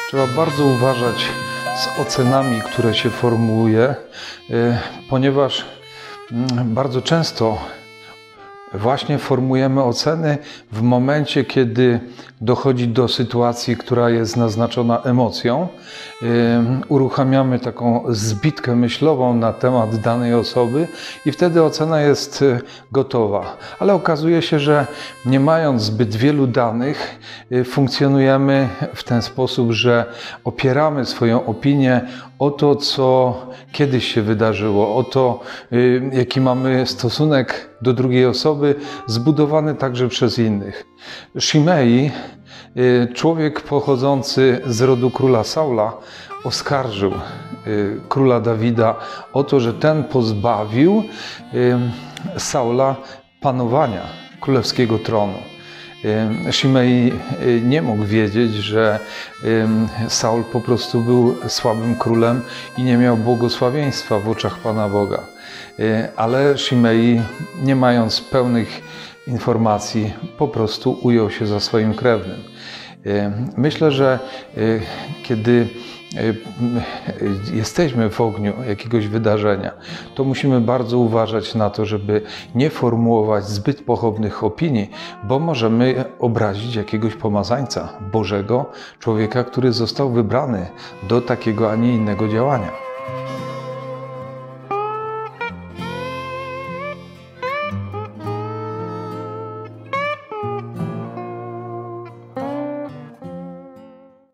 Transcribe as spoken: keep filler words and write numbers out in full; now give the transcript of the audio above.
Trzeba bardzo uważać z ocenami, które się formułuje, ponieważ bardzo często właśnie formułujemy oceny w momencie, kiedy dochodzi do sytuacji, która jest naznaczona emocją. Uruchamiamy taką zbitkę myślową na temat danej osoby i wtedy ocena jest gotowa. Ale okazuje się, że nie mając zbyt wielu danych, funkcjonujemy w ten sposób, że opieramy swoją opinię o to, co kiedyś się wydarzyło, o to, jaki mamy stosunek do drugiej osoby, zbudowany także przez innych. Shimei, człowiek pochodzący z rodu króla Saula, oskarżył króla Dawida o to, że ten pozbawił Saula panowania królewskiego tronu. Shimei nie mógł wiedzieć, że Saul po prostu był słabym królem i nie miał błogosławieństwa w oczach Pana Boga. Ale Shimei, nie mając pełnych informacji, po prostu ujął się za swoim krewnym. Myślę, że kiedy jesteśmy w ogniu jakiegoś wydarzenia, to musimy bardzo uważać na to, żeby nie formułować zbyt pochopnych opinii, bo możemy obrazić jakiegoś pomazańca Bożego, człowieka, który został wybrany do takiego, a nie innego działania.